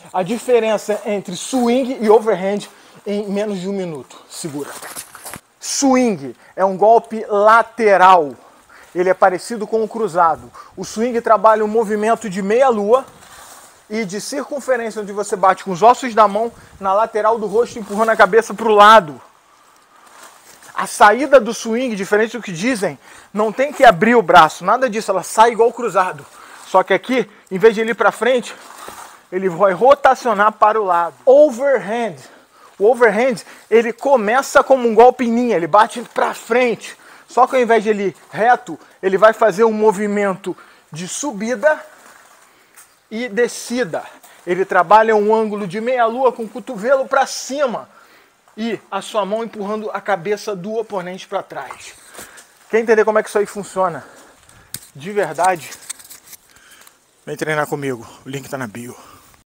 a diferença entre swing e overhand em menos de 1 minuto. Segura. Swing é um golpe lateral. Ele é parecido com o cruzado. O swing trabalha um movimento de meia-lua e de circunferência, onde você bate com os ossos da mão na lateral do rosto, empurrando a cabeça para o lado. A saída do swing, diferente do que dizem, não tem que abrir o braço, nada disso, ela sai igual o cruzado. Só que aqui, em vez de ele ir para frente, ele vai rotacionar para o lado. Overhand. O overhand, ele começa como um golpe em linha, ele bate para frente. Só que ao invés de ele ir reto, ele vai fazer um movimento de subida e descida. Ele trabalha um ângulo de meia-lua com o cotovelo para cima e a sua mão empurrando a cabeça do oponente para trás. Quer entender como é que isso aí funciona de verdade? Vem treinar comigo, o link está na bio.